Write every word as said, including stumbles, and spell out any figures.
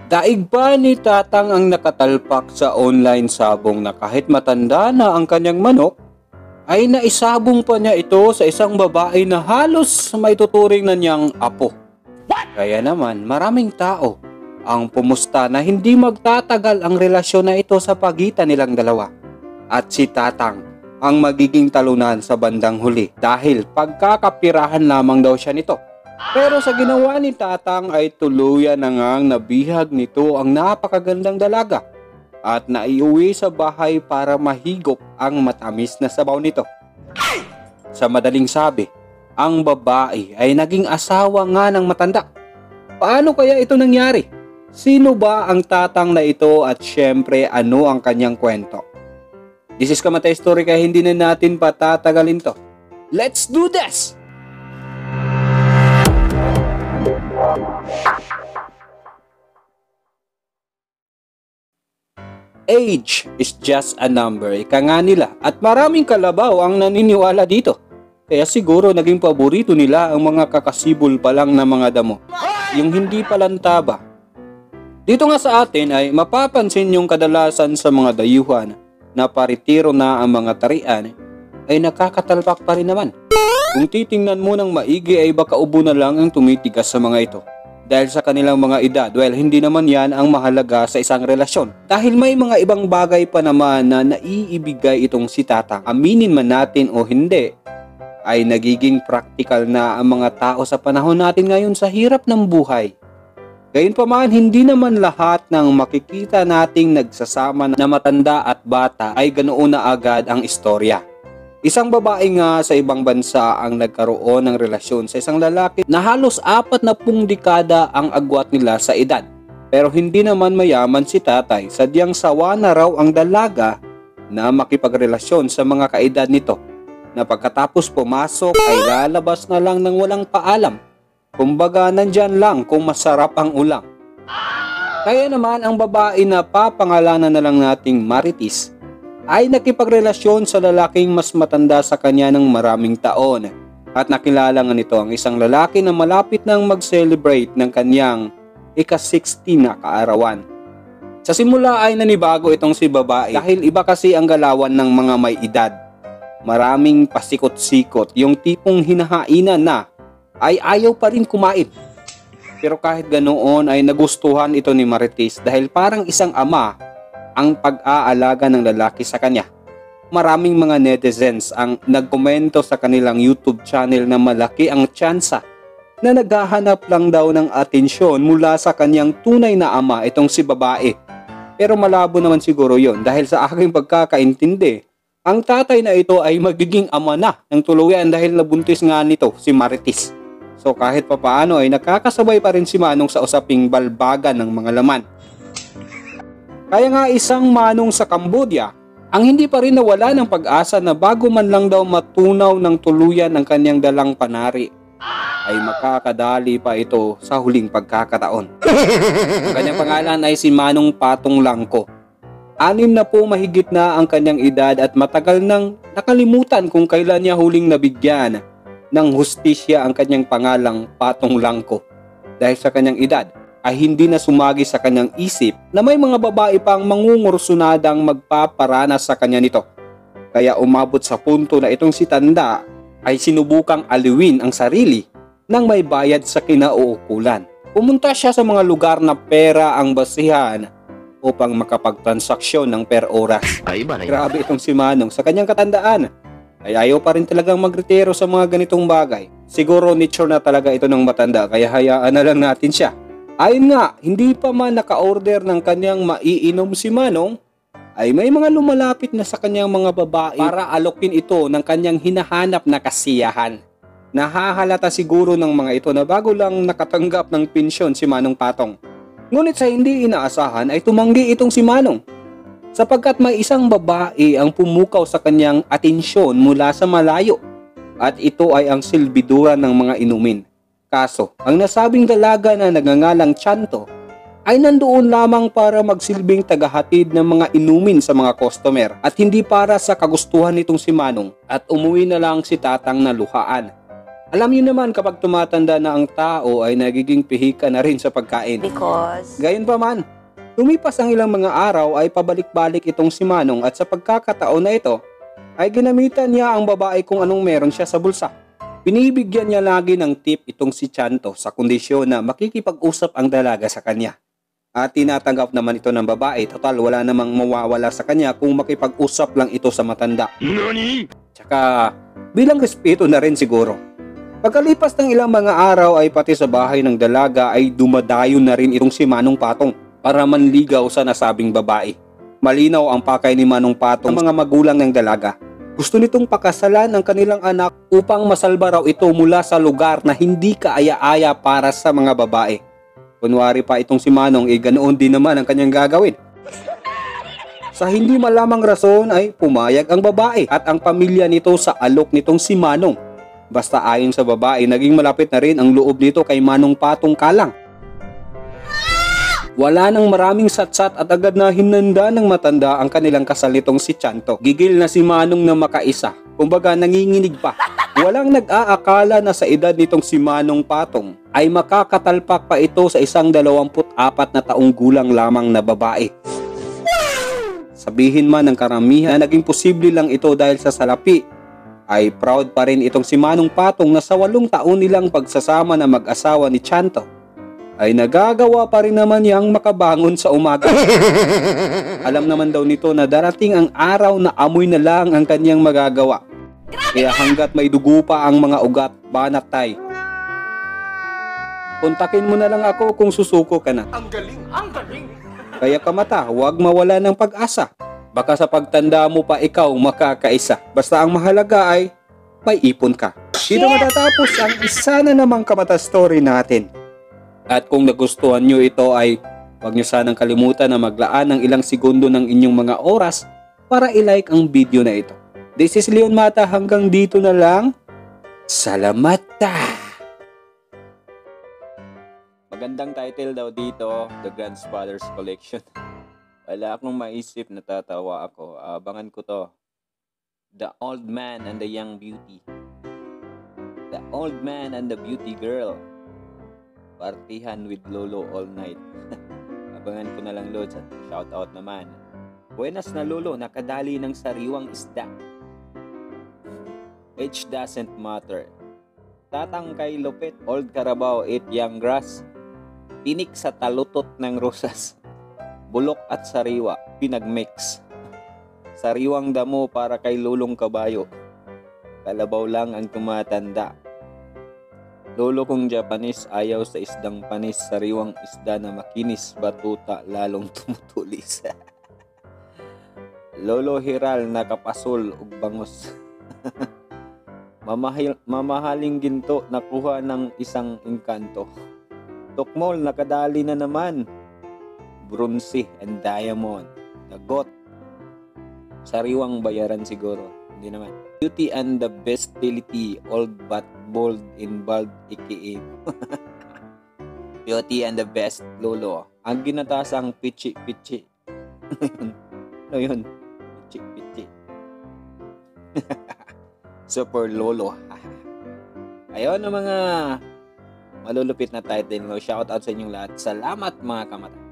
Daig pa ni Tatang ang nakatalpak sa online sabong na kahit matanda na ang kanyang manok, ay naisabong pa niya ito sa isang babae na halos may tuturing na niyang apo. Kaya naman maraming tao ang pumusta na hindi magtatagal ang relasyon na ito sa pagitan nilang dalawa. At si Tatang ang magiging talunan sa bandang huli dahil pagkakapirahan lamang daw siya nito. Pero sa ginawa ni Tatang ay tuluyan na ngang nabihag nito ang napakagandang dalaga at naiuwi sa bahay para mahigop ang matamis na sabaw nito. Sa madaling sabi, ang babae ay naging asawa nga ng matanda. Paano kaya ito nangyari? Sino ba ang Tatang na ito at syempre ano ang kanyang kwento? This is kamatastory kaya hindi na natin patatagalin to. Let's do this! Age is just a number, ika nga nila, at maraming kalabaw ang naniniwala dito. Kaya siguro naging paborito nila ang mga kakasibol pa lang na mga damo, yung hindi palantaba. Dito nga sa atin ay mapapansin yung kadalasan sa mga dayuhan na paritiro na ang mga tarian ay nakakatalpak pa rin naman. Kung titingnan mo ng maigi ay baka ubo na lang ang tumitigas sa mga ito. Dahil sa kanilang mga edad, well, hindi naman yan ang mahalaga sa isang relasyon. Dahil may mga ibang bagay pa naman na naiibigay itong si Tatang. Aminin man natin o hindi, ay nagiging practical na ang mga tao sa panahon natin ngayon sa hirap ng buhay. Gayunpaman, hindi naman lahat ng makikita nating nagsasama na matanda at bata ay ganoon na agad ang istorya. Isang babae nga sa ibang bansa ang nagkaroon ng relasyon sa isang lalaki na halos apat na pung dekada ang agwat nila sa edad. Pero hindi naman mayaman si tatay, sadyang sawa na raw ang dalaga na makipagrelasyon sa mga kaedad nito, na pagkatapos pumasok ay lalabas na lang ng walang paalam. Kumbaga nandyan lang kung masarap ang ulam. Kaya naman ang babae na papangalanan na lang nating Marites ay nakipagrelasyon sa lalaking mas matanda sa kanya ng maraming taon. At nakilala nga nito ang isang lalaki na malapit nang mag-celebrate ng kanyang ika-sixteen na kaarawan. Sa simula ay nanibago itong si babae dahil iba kasi ang galawan ng mga may edad. Maraming pasikot-sikot, yung tipong hinahainan na ay ayaw pa rin kumain. Pero kahit ganoon ay nagustuhan ito ni Marites dahil parang isang ama ang pag-aalaga ng lalaki sa kanya. Maraming mga netizens ang nagkomento sa kanilang YouTube channel na malaki ang tsansa na naghahanap lang daw ng atensyon mula sa kanyang tunay na ama itong si babae. Pero malabo naman siguro yon dahil sa aking pagkakaintindi, ang tatay na ito ay magiging ama na ng tuluyan dahil nabuntis nga nito si Marites. So kahit papaano ay nakakasabay pa rin si Manong sa usaping balbagan ng mga laman. Kaya nga isang manong sa Cambodia ang hindi pa rin nawala ng pag-asa na bago man lang daw matunaw ng tuluyan ang kanyang dalang panari ay makakadali pa ito sa huling pagkakataon. Ang kanyang pangalan ay si Manong Patong Langko. Anim na po mahigit na ang kanyang edad at matagal nang nakalimutan kung kailan niya huling nabigyan ng hustisya ang kanyang pangalang Patong Langko. Dahil sa kanyang edad ay hindi na sumagi sa kanyang isip na may mga babae pang mangungursunadang magpaparanas sa kanya nito. Kaya umabot sa punto na itong si Tanda ay sinubukang aliwin ang sarili nang may bayad sa kinauukulan. Pumunta siya sa mga lugar na pera ang basihan upang makapagtransaksyon ng per oras. Ay, grabe itong si Manong sa kanyang katandaan ay ayaw pa rin talagang magretiro sa mga ganitong bagay. Siguro nature na talaga ito ng matanda kaya hayaan na lang natin siya. Ayon nga, hindi pa man naka-order ng kanyang maiinom si Manong, ay may mga lumalapit na sa kanyang mga babae para alokin ito ng kanyang hinahanap na kasiyahan. Nahahalata siguro ng mga ito na bago lang nakatanggap ng pensyon si Manong Patong. Ngunit sa hindi inaasahan ay tumanggi itong si Manong, sapagkat may isang babae ang pumukaw sa kanyang atensyon mula sa malayo, at ito ay ang silbiduran ng mga inumin. Kaso, ang nasabing dalaga na nagngangalang Chanto ay nandoon lamang para magsilbing tagahatid ng mga inumin sa mga customer at hindi para sa kagustuhan nitong si Manong, at umuwi na lang si Tatang na luhaan. Alam niyo naman kapag tumatanda na ang tao ay nagiging pihika na rin sa pagkain. Because... Gayunpaman, lumipas ang ilang mga araw ay pabalik-balik itong si Manong at sa pagkakataon na ito ay ginamitan niya ang babae kung anong meron siya sa bulsa. Binibigyan niya lagi ng tip itong si Chanto sa kondisyon na makikipag-usap ang dalaga sa kanya. At tinatanggap naman ito ng babae, total wala namang mawawala sa kanya kung makipag-usap lang ito sa matanda. Nani? Tsaka bilang respeto na rin siguro. Pagkalipas ng ilang mga araw ay pati sa bahay ng dalaga ay dumadayo na rin itong si Manong Patong para manligaw sa nasabing babae. Malinaw ang pakay ni Manong Patong sa mga magulang ng dalaga. Gusto nitong pakasalan ang kanilang anak upang masalba raw ito mula sa lugar na hindi kaaya-aya para sa mga babae. Kunwari pa itong si Manong eh ganoon din naman ang kanyang gagawin. Sa hindi malamang rason ay pumayag ang babae at ang pamilya nito sa alok nitong si Manong. Basta ayon sa babae, naging malapit na rin ang loob nito kay Manong Patong Kalang. Wala nang maraming satsat at agad na hinanda ng matanda ang kanilang kasal nitong si Chanto. Gigil na si Manong na makaisa, kumbaga nanginginig pa. Walang nag-aakala na sa edad nitong si Manong Patong ay makakatalpak pa ito sa isang dalawamput apat na taong gulang lamang na babae. Sabihin man ng karamihan na naging posible lang ito dahil sa salapi, ay proud pa rin itong si Manong Patong na sa walong taon nilang pagsasama na mag-asawa ni Chanto ay nagagawa pa rin naman niyang makabangon sa umaga. Alam naman daw nito na darating ang araw na amoy na lang ang kanyang magagawa. Kaya hanggat may dugo pa ang mga ugat, banat tay. Kontakin mo na lang ako kung susuko ka na. Ang galing, ang galing! Kaya kamata, huwag mawala ng pag-asa. Baka sa pagtanda mo pa ikaw makakaisa. Basta ang mahalaga ay may ipon ka. Dito matatapos ang isa na namang kamatastory natin. At kung nagustuhan nyo ito ay huwag nyo sanang kalimutan na maglaan ng ilang segundo ng inyong mga oras para i-like ang video na ito. This is Leonmata, hanggang dito na lang. Salamata! Magandang title daw dito, The Grandfather's Collection. Wala akong maisip, natatawa ako. Abangan ko to. The Old Man and the Young Beauty. The Old Man and the Beauty Girl. Partihan with Lolo all night. Abangan ko na lang, Lods. Shout out naman. Buenas na Lolo, nakadali ng sariwang isda. Age doesn't matter. Tatang kay Lupit, Old Carabao, eat young grass. Tinik sa talutot ng rosas. Bulok at sariwa, pinagmix. Sariwang damo para kay Lulong Kabayo. Kalabaw lang ang tumatanda. Lolo kong Japanese, ayaw sa isdang panis. Sariwang isda na makinis, batuta lalong tumutulis. Lolo Hiral, nakapasol ug bangos. Mamahil, mamahaling ginto, nakuha ng isang engkanto. Tukmol, nakadali na naman. Bronze and diamond. Nagot. Sariwang bayaran siguro. Hindi naman. Beauty and the Bestility. Old but bold in bald aka. Beauty and the Best Lolo. Ang ginatasang pichi-pichi. Ano yun? Pichi-pichi. Super Lolo. Ayun ang mga malulupit na title. Shout out sa inyong lahat. Salamat mga kamata.